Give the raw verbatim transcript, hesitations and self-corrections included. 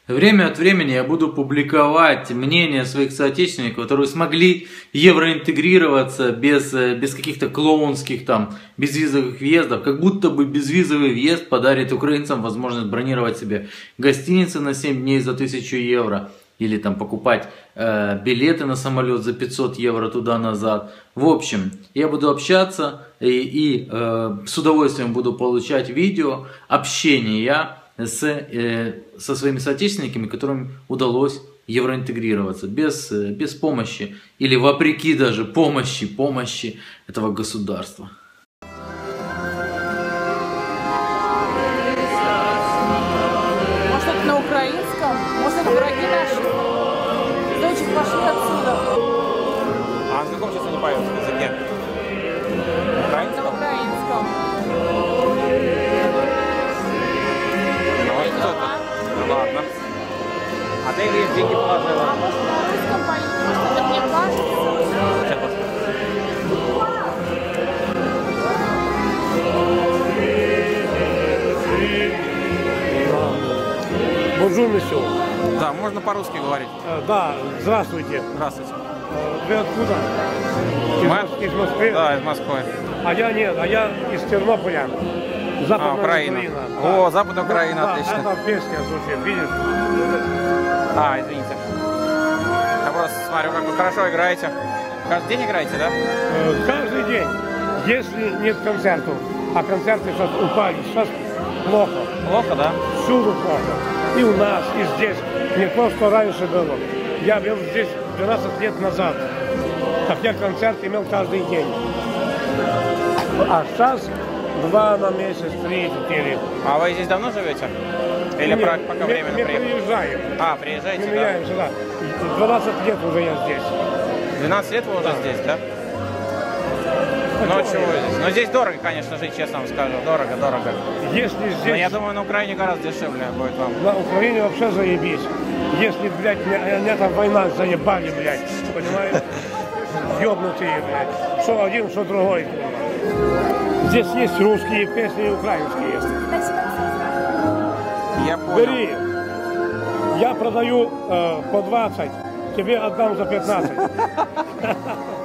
Время от времени я буду публиковать мнения своих соотечественников, которые смогли евроинтегрироваться без, без каких-то клоунских там безвизовых въездов. Как будто бы безвизовый въезд подарит украинцам возможность бронировать себе гостиницы на семь дней за тысячу евро. Или там покупать э, билеты на самолет за пятьсот евро туда-назад. В общем, я буду общаться и, и э, с удовольствием буду получать видео общения с, э, со своими соотечественниками, которым удалось евроинтегрироваться без, без помощи или вопреки даже помощи, помощи этого государства. Может, это на украинском? Может, это враги наши? Зайчик, пошли отсюда. А на каком сейчас они поют языке? На украинском? На украинском. Ну, кто это? Ну ладно. А ты их деньги положила? А может, на русском поют? Может, это мне кажется? Сейчас посмотрим. Бонжур, месье. Да, можно по-русски говорить. Э, Да, здравствуйте. Здравствуйте. Э, Вы откуда? Из, Мы? Мос- из Москвы? Да, из Москвы. А я нет, а я из Тернополя. Западная А, Украина. Украина. О, Западная Украина, Да, отлично. это песня звучит, видишь? А, извините. Я просто смотрю, как вы хорошо играете. Каждый день играете, да? Э, Каждый день, если нет концертов, а концерты сейчас упали, сейчас плохо, Плохо, да? всюду плохо. И у нас, и здесь. Не то, что раньше было. Я был здесь двенадцать лет назад. Так я концерт имел каждый день. А сейчас два на месяц, три, четыре. А вы здесь давно живете? Или Не, про- пока мы- временно мы приехали? приезжаем. А, Мы приезжаете, да? меняемся, да. двенадцать лет уже я здесь. двенадцать лет вы уже здесь, да? Ну, А чего вы здесь? Но здесь дорого, конечно, жить, честно вам скажу. Дорого, дорого. Если Но здесь, я думаю, на Украине гораздо дешевле будет вам. на Украине вообще заебись. Если, блядь, не, не там война заебали, блядь, понимаешь? Ёбнутые, блядь. Что один, что другой. Здесь есть русские песни и украинские. Я понял. Бери. Я продаю э, по двадцать, тебе отдам за пятнадцать.